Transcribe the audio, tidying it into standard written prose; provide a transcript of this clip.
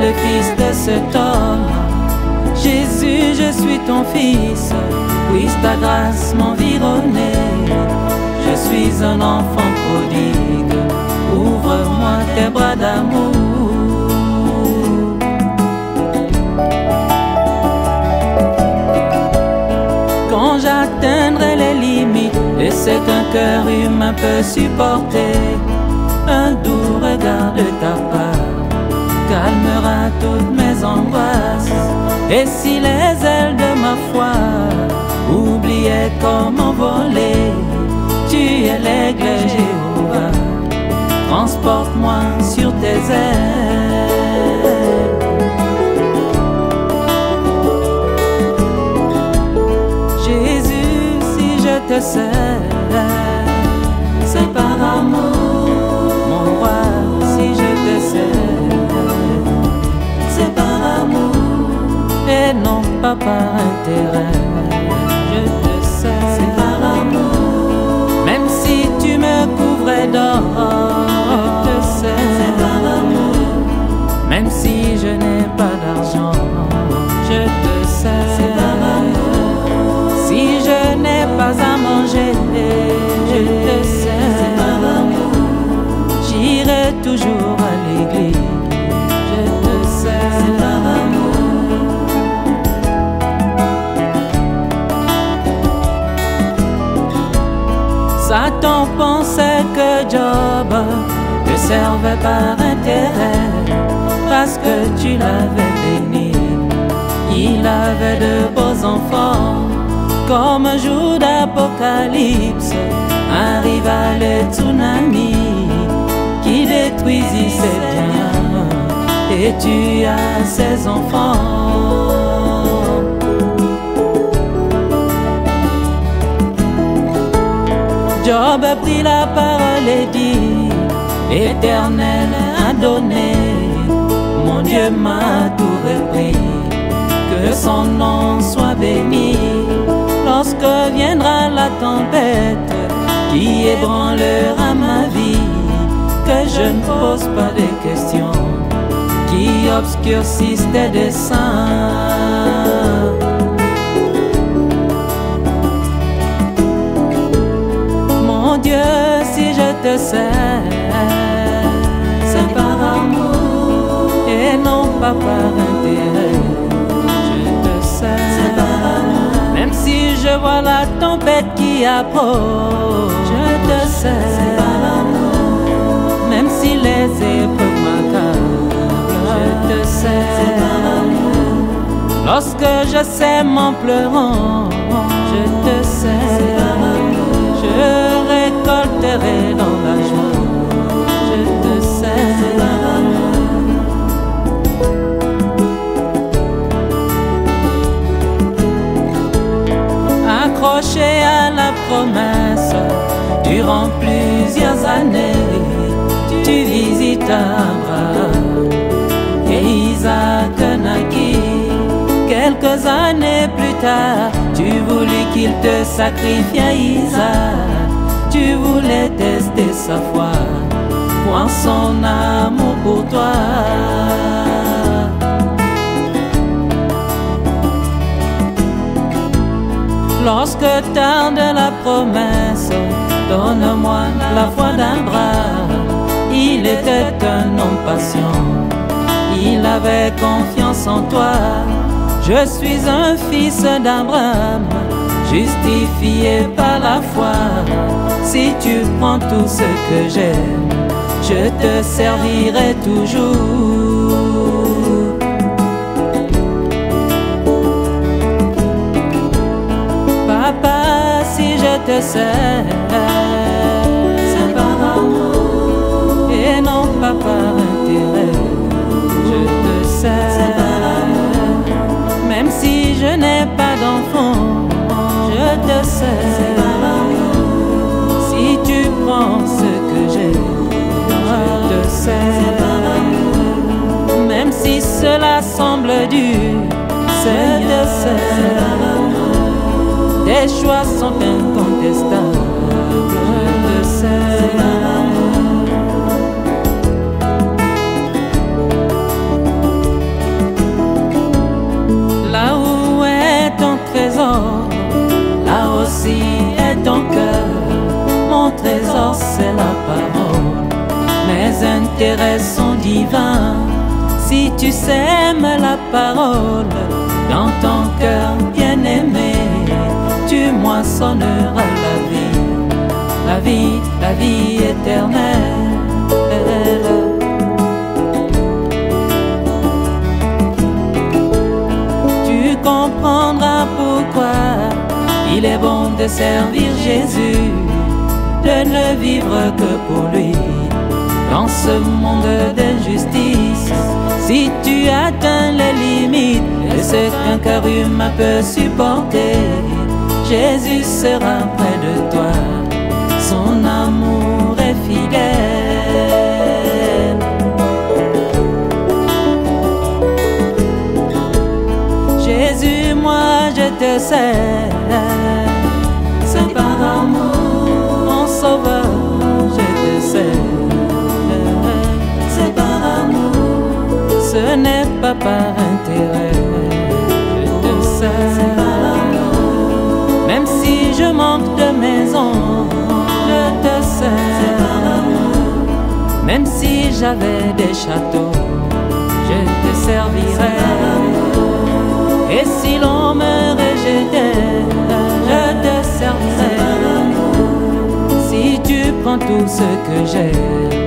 le fils de cet homme. Jésus, je suis ton fils, puisse ta grâce m'environner. Je suis un enfant prodigue, ouvre-moi tes bras d'amour. Quand j'atteindrai les limites de ce qu'un cœur humain peut supporter, un doux regard de ta part calmera toutes mes angoisses. Et si les ailes de ma foi oubliaient comment voler, tu es l'aigle Jéhovah, transporte-moi sur tes ailes. Jésus, si je te sers, c'est par amour. Mon roi, si je te sers, c'est par amour et non pas par intérêt. Je te sers, c'est par amour. Même si tu me couvrais d'or, je te sers, c'est par amour. Même si je n'ai pas d'argent, je te sers, c'est par amour. Si je n'ai pas à manger, je te sers, c'est par amour. J'irai toujours à l'église, je te sers, c'est par amour. Satan pensait que Job te servait par intérêt, parce que tu l'avais béni. Il avait de beaux enfants, comme un jour d'apocalypse arriva le tsunami qui détruisit ses biens, et tu as ses enfants. Job a pris la parole et dit, l'Éternel a donné, mon Dieu m'a tout repris, que son nom soit béni. Lorsque viendra la tempête qui ébranlera ma vie, que je ne pose pas de questions qui obscurcissent tes desseins. Mon Dieu, si je te sers, c'est par amour et non pas par intérêt. Je te sers, c'est par amour. Même si je vois la tempête qui approche, je te sers, c'est par amour. Même si les épreuves m'accablent, je te sers, c'est par amour. Lorsque je sème en pleurant, je te sers, c'est par amour. Je récolterai dans la joie, je te sers, c'est par amour. Accroché à la promesse, durant plusieurs années, tu visites Abraham et Isaac naquit. Quelques années plus tard, tu voulus qu'il te sacrifie à Isaac. Tu voulais tester sa foi, voir son amour pour toi. Lorsque tarde la promesse, donne-moi la foi d'Abraham. Il était un homme patient, il avait confiance en toi. Je suis un fils d'Abraham, justifié par la foi. Si tu prends tout ce que j'ai, je te servirai toujours. Papa, si je te sers, c'est par amour et non pas par intérêt. Je te sers, c'est par amour. Même si je n'ai pas d'enfant, je te sers, c'est par amour. Si tu prends ce que j'ai, je te sers, c'est par amour. Même si cela semble dur, c'est de sers, par amour. Tes choix sont incontestables, je te sers, c'est par amour. Mes intérêts sont divins. Si tu sèmes la parole dans ton cœur bien-aimé, tu moissonneras la vie, la vie éternelle. Tu comprendras pourquoi il est bon de servir Jésus, de ne vivre que pour lui. Dans ce monde d'injustice, si tu atteins les limites de ce qu'un cœur humain peut supporter, Jésus sera près de toi, son amour est fidèle. Jésus, moi je te sers, c'est par amour, mon sauveur, je te sers. Ce n'est pas par intérêt, je te sers. Même si je manque de maison, je te sers. Même si j'avais des châteaux, je te servirais. Et si l'on me rejetait, je te servirais. Si tu prends tout ce que j'ai,